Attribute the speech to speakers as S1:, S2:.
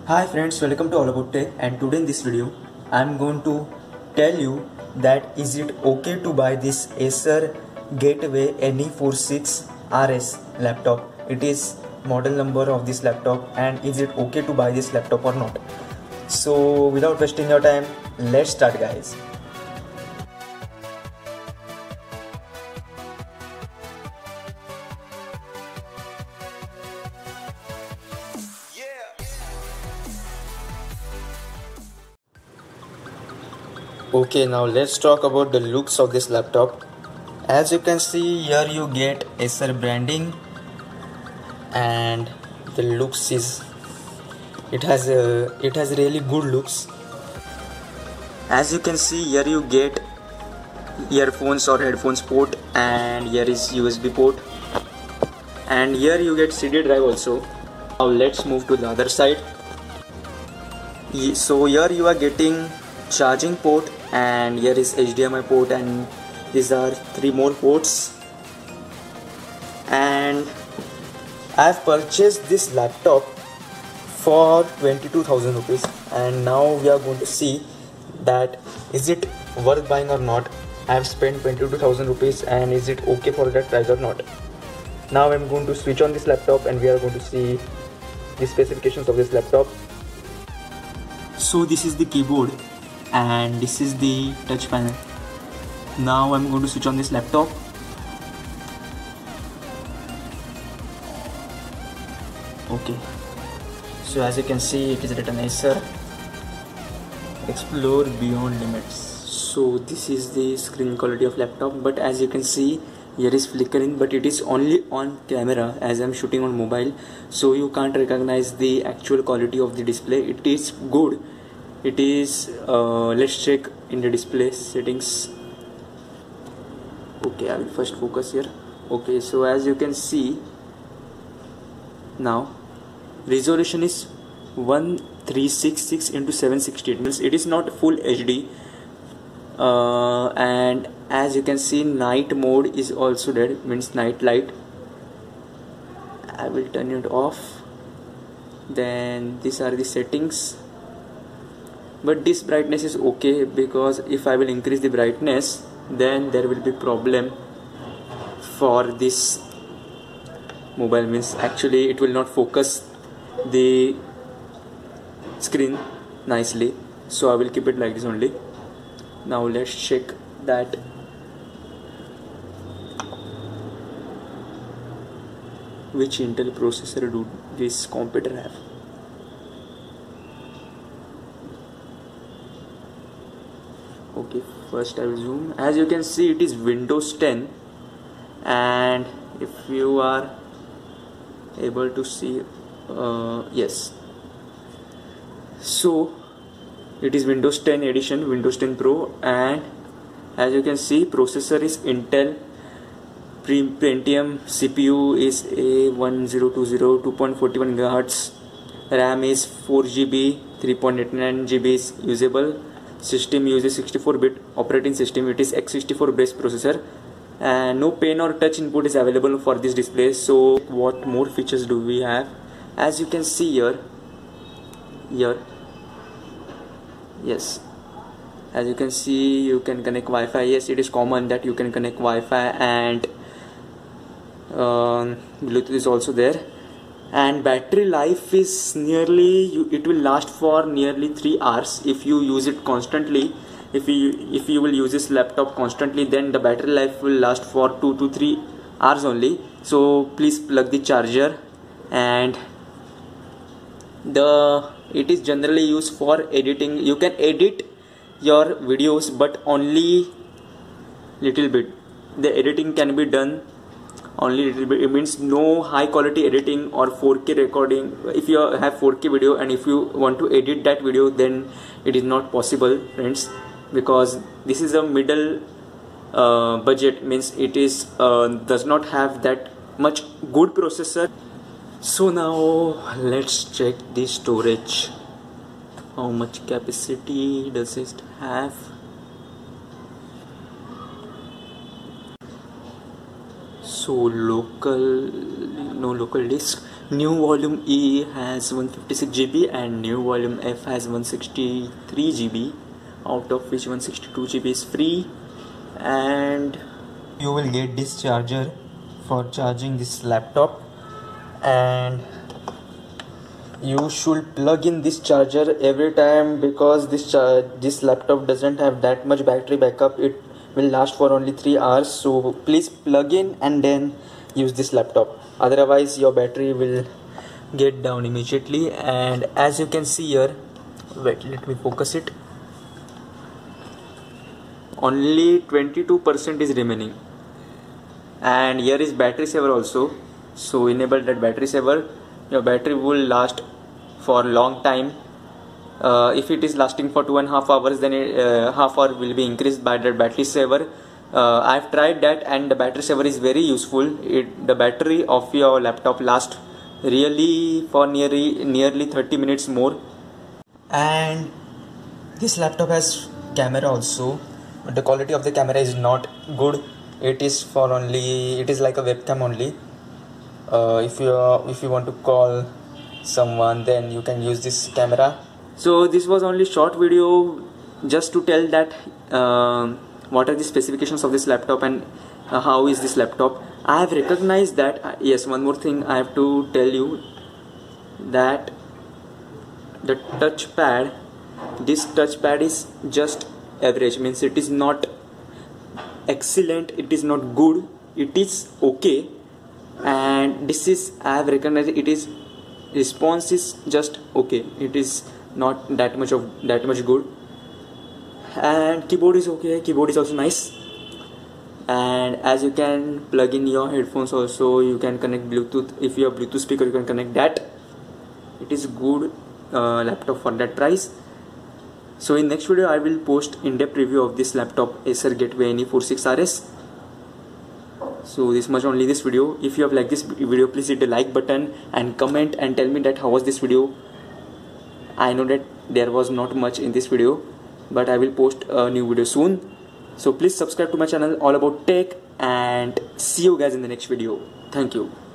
S1: Hi friends, welcome to All About Tech, and today in this video I am going to tell you that is it okay to buy this Acer Gateway NE46Rs laptop. It is model number of this laptop, and is it okay to buy this laptop or not. So without wasting your time, let's start guys. Okay, now let's talk about the looks of this laptop. As you can see here, you get Acer branding, and the looks is it has really good looks. As you can see here, you get earphones or headphones port, and here is USB port, and here you get CD drive also. Now let's move to the other side. So here you are getting charging port, and here is HDMI port, and these are 3 more ports. And I've purchased this laptop for 22,000 rupees, and now we are going to see that is it worth buying or not. I've spent 22,000 rupees, and is it okay for that price or not. Now I'm going to switch on this laptop, and we are going to see the specifications of this laptop. So this is the keyboard, and this is the touch panel. Now I'm going to switch on this laptop. Okay, so as you can see, it is written Acer Explore Beyond Limits. So this is the screen quality of laptop, but as you can see, here is flickering, but it is only on camera as I'm shooting on mobile, so you can't recognize the actual quality of the display. It is good. It is let's check in the display settings. Okay, I will first focus here. Okay, so as you can see, now resolution is 1366 into 768. It is not full HD, and as you can see, night mode is also there, means night light. I will turn it off. Then these are the settings, but this brightness is okay, because if I will increase the brightness, then there will be problem for this mobile, means actually it will not focus the screen nicely, so I will keep it like this only. Now let's check that which Intel processor do this computer have. Okay, first I will zoom. As you can see, it is Windows 10, and if you are able to see, yes, so it is Windows 10 edition, Windows 10 Pro, and as you can see, processor is Intel Pentium, CPU is A1020 2.41 GHz, RAM is 4 GB, 3.89 GB is usable. System uses 64-bit operating system. It is x64 based processor, and no pen or touch input is available for this display. So what more features do we have? As you can see here, yes, as you can see, you can connect Wi-Fi. Yes, it is common that you can connect Wi-Fi, and Bluetooth is also there. And battery life is nearly, it will last for nearly 3 hours if you use it constantly. If you will use this laptop constantly, then the battery life will last for 2 to 3 hours only. So please plug the charger, and it is generally used for editing. You can edit your videos, but only little bit. The editing can be done only little bit. It means no high quality editing or 4K recording. If you have 4K video, and if you want to edit that video, then it is not possible, friends, because this is a middle budget, means it is does not have that much good processor. So now let's check the storage. How much capacity does it have? So no local disk, New volume E has 156 GB and new volume F has 163 GB, out of which 162 GB is free. And you will get this charger for charging this laptop, and you should plug in this charger every time, because this laptop doesn't have that much battery backup. It will last for only 3 hours, so please plug in and then use this laptop, otherwise your battery will get down immediately. And as you can see here, wait, let me focus it, only 22% is remaining. And here is battery saver also, so enable that battery saver. Your battery will last for a long time. If it is lasting for 2.5 hours, then half hour will be increased by the battery saver. I've tried that, and the battery saver is very useful. The battery of your laptop lasts really for nearly 30 minutes more. And this laptop has camera also, but the quality of the camera is not good. It is like a webcam only. If you want to call someone, then you can use this camera. So this was only short video just to tell that what are the specifications of this laptop and how is this laptop. I have recognized that yes, one more thing I have to tell you, that the touchpad, this touchpad is just average, means it is not excellent, it is not good, it is okay. And this is, I have recognized it is, response is just okay, it is not that much good. And keyboard is okay, keyboard is also nice. And as you can plug in your headphones also, you can connect Bluetooth. If you have Bluetooth speaker, you can connect that. It is good laptop for that price. So in next video I will post in-depth review of this laptop, Acer Gateway NE46Rs. So this much only this video. If you have liked this video, please hit the like button and comment and tell me that how was this video. I know that there was not much in this video, but I will post a new video soon. So please subscribe to my channel all about tech, and see you guys in the next video. Thank you.